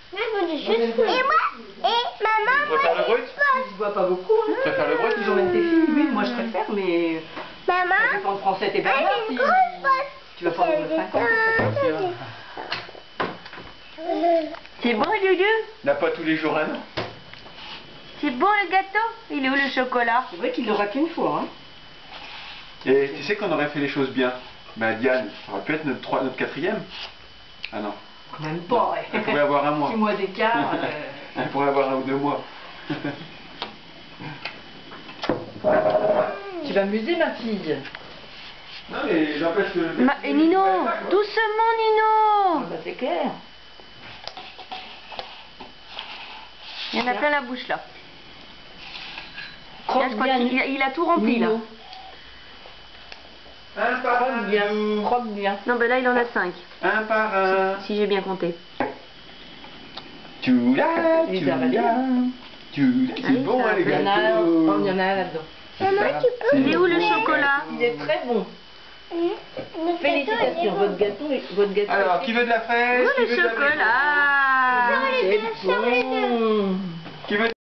Et moi, et maman, Tu préfères le brut? Je bois pas beaucoup. Hein. Tu préfères le brut? Ils emmènent tes filles, oui, moi je préfère, mais. maman, Ça dépend de français, t'es Bernard. j'ai une grosse bosse. Tu vas pas avoir le 50. C'est bon, Lulu? N'a pas tous les jours un an. C'est bon le gâteau? Il est où le chocolat? C'est vrai qu'il l'aura qu'une fois. Hein. Et tu sais qu'on aurait fait les choses bien. Ben Diane, ça aurait pu être notre quatrième. Ah non. Même pas, ouais. Elle pourrait avoir un mois. 6 mois d'écart. Elle pourrait avoir 1 ou 2 mois. Tu vas m'amuser, ma fille. Non mais j'empêche que... Et Nino, doucement Ah, Nino! bah, c'est clair. Il y en a plein la bouche là. Là, Croque je crois bien, qu'il a tout rempli là. Nino. Un par Croque un. bien, croque bien. Non, ben là il en a 5, Un par un. si j'ai bien compté. Tu l'as, Les tu avalés. l'as. C'est Allez, bon ça hein, les Il y en a un, gâteaux. il y en a un là-dedans. Maman, tu peux Il est où le chocolat? Il est très bon. Félicitations, votre gâteau est Alors, qui veut de la fraise? Où Qui le veut de la chocolat? C'est bon. Qui veut